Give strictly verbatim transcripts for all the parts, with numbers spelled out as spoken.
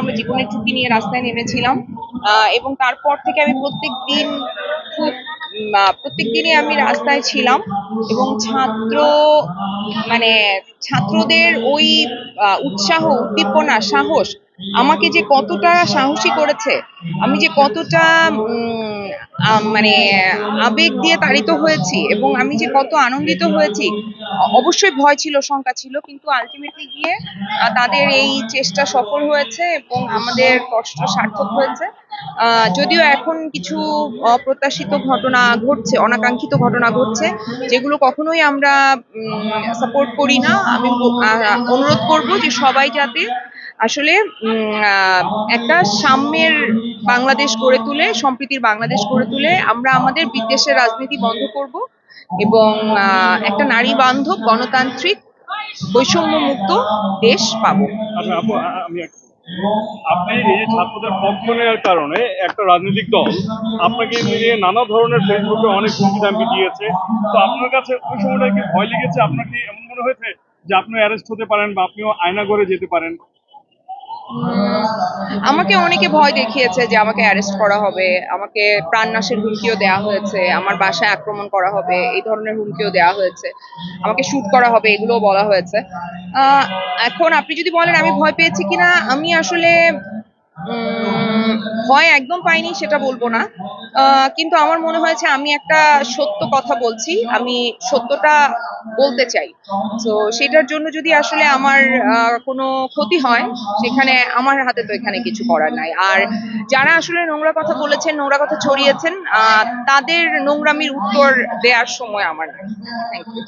আমরা জীবনের ঝুঁকি নিয়ে রাস্তায় নেমেছিলাম এবং তারপর থেকে আমি প্রত্যেক দিন খুব প্রত্যেক দিনই আমি রাস্তায় ছিলাম এবং ছাত্র মানে ছাত্রদের ওই উৎসাহ, উদ্দীপনা, সাহস আমাকে যে কতটা সাহসী করেছে, আমি যে কতটা মানে আবেগ দিয়ে তাড়িত হয়েছি এবং আমি যে কত আনন্দিত হয়েছি। অবশ্যই ভয় ছিল, শঙ্কা ছিল, কিন্তু আলটিমেটলি গিয়ে তাদের এই চেষ্টা সফল হয়েছে এবং আমাদের কষ্ট সার্থক হয়েছে। যদিও এখন কিছু অপ্রত্যাশিত ঘটনা ঘটছে, অনাকাঙ্ক্ষিত ঘটনা ঘটছে, যেগুলো কখনোই আমরা সাপোর্ট করি না। আমি অনুরোধ করব যে সবাই যাতে আসলে একটা সাম্যের বাংলাদেশ গড়ে তুলে, সম্প্রীতির বাংলাদেশ গড়ে তুলে আমরা আমাদের বিদ্বেষের রাজনীতি বন্ধ করব এবং একটা নারী বান্ধব, গণতান্ত্রিক, বৈষম্য মুক্ত দেশ পাবো। আপনি এই যে ছাত্রদের পক্ষ নেওয়ার কারণে একটা রাজনৈতিক দল আপনাকে নিয়ে নানা ধরনের ফেসবুকে অনেক হুমকি ধামকি দিয়েছে, তো আপনার কাছে ওই সময়টা কি ভয় লেগেছে? আপনার কি এমন মনে হয়েছে যে আপনি অ্যারেস্ট হতে পারেন বা আপনিও আয়নাঘরে যেতে পারেন? আমাকে অনেকে ভয় দেখিয়েছে যে আমাকে অ্যারেস্ট করা হবে, আমাকে প্রাণনাশের হুমকিও দেওয়া হয়েছে, আমার বাসায় আক্রমণ করা হবে এই ধরনের হুমকিও দেওয়া হয়েছে, আমাকে শুট করা হবে এগুলোও বলা হয়েছে। এখন আপনি যদি বলেন আমি ভয় পেয়েছি কিনা, আমি আসলে ভয় একদম পাইনি সেটা বলবো না, কিন্তু আমার মনে হয়েছে আমি একটা সত্য কথা বলছি, আমি সত্যটা বলতে চাই। তো সেটার জন্য যদি আসলে আমার কোনো ক্ষতি হয়, সেখানে আমার হাতে তো এখানে কিছু করার নাই। আর যারা আসলে নোংরা কথা বলেছেন, নোংরা কথা ছড়িয়েছেন, তাদের নোংরামির উত্তর দেওয়ার সময় আমার নাই। Thank you.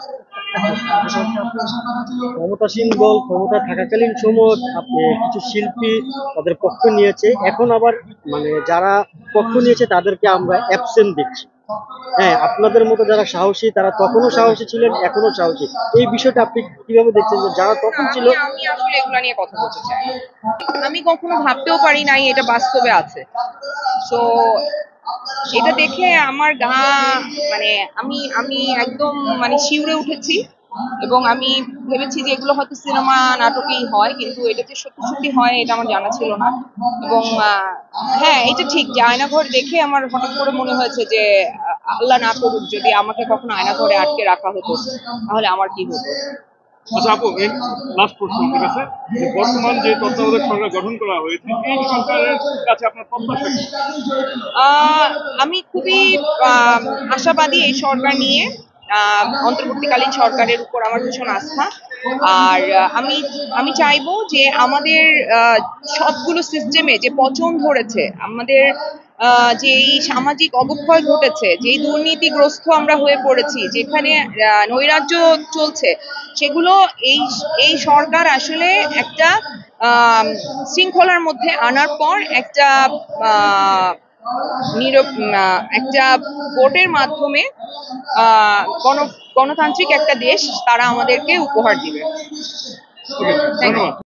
ক্ষমতাসীন দল ক্ষমতা থাকাকালীন সময় আপনি কিছু শিল্পী তাদের পক্ষ নিয়েছে, এখন আবার মানে যারা পক্ষ নিয়েছে তাদেরকে আমরা অ্যাবসেন্ট দেখছি। হ্যাঁ, আপনাদের মতো যারা সাহসী তারা তখনও সাহসী ছিলেন, এখনো সাহসী। এই বিষয়টা আপনি কিভাবে দেখছেন যে যারা তখন ছিল? আমি আসলে এগুলা নিয়ে কথা বলতে চাই। আমি কখনো ভাবতেও পারি নাই এটা বাস্তবে আছে। তো এটা দেখে আমার গা মানে আমি আমি একদম মানে শিউরে উঠেছি এবং আমি ভেবেছি যে এগুলো হয়তো সিনেমা নাটকেই হয়, কিন্তু এটা যে সত্যি সত্যি হয় এটা আমার জানা ছিল না। এবং হ্যাঁ, এটা ঠিক যে আয়নাঘর দেখে আমার হঠাৎ করে মনে হয়েছে যে আল্লাহ না করুক যদি আমাকে কখনো আয়নাঘরে আটকে রাখা হতো, তাহলে আমার কি হতো। আচ্ছা আপু, লাস্ট প্রশ্ন আপনার কাছে, বর্তমান যে তত্ত্বাবধায়ক সরকার গঠন করা হয়েছে এই সরকারের কাছে আপনার প্রত্যাশা কি? আমি খুবই আশাবাদী এই সরকার নিয়ে। অন্তর্বর্তীকালীন সরকারের উপর আমার ভীষণ আস্থা। আর আমি আমি চাইবো যে আমাদের সবগুলো সিস্টেমে যে পচন ধরেছে, আমাদের যে এই সামাজিক অবক্ষয় ঘটেছে, যে দুর্নীতিগ্রস্ত আমরা হয়ে পড়েছি, যেখানে নৈরাজ্য চলছে, সেগুলো এই এই সরকার আসলে একটা শৃঙ্খলার মধ্যে আনার পর একটা একটা ভোটের মাধ্যমে গণ গণতান্ত্রিক একটা দেশ তারা আমাদেরকে উপহার দিবে। ধন্যবাদ।